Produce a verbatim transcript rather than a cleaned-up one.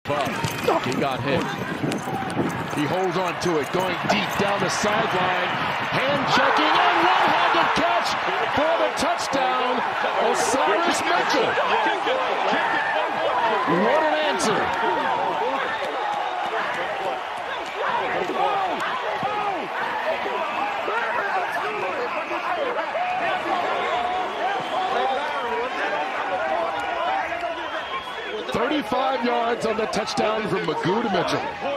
above. He got hit. He holds on to it, going deep down the sideline. Hand checking and one-handed catch for the touchdown. Osiris Mitchell. What an answer. thirty-five yards on the touchdown from Magoo to Mitchell.